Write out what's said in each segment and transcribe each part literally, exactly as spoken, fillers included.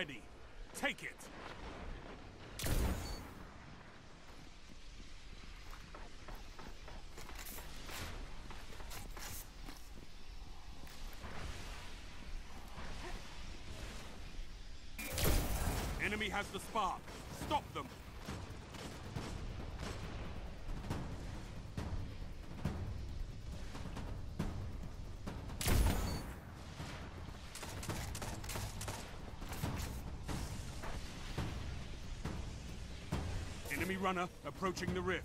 ready. Take it. Enemy has the spark. Stop them. Enemy runner approaching the rift.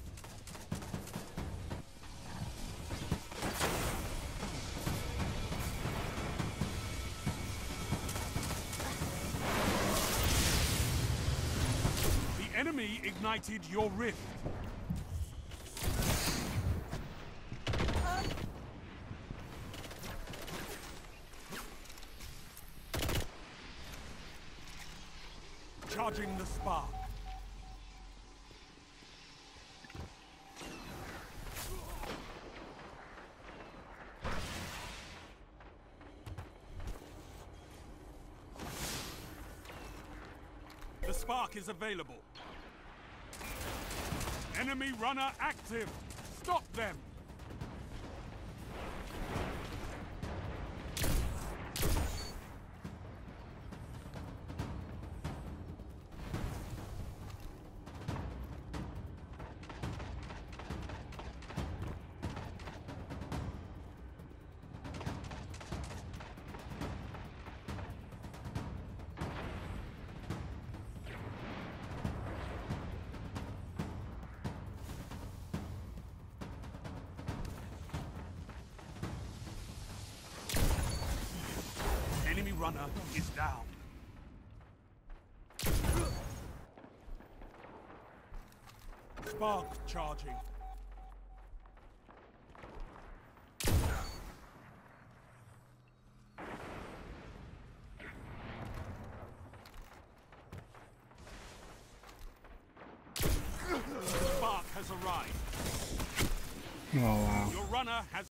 The enemy ignited your rift. Charging the spark. The spark is available. Enemy runner active. Stop them. Enemy runner is down. Spark charging. Spark has arrived. Oh wow. Your runner has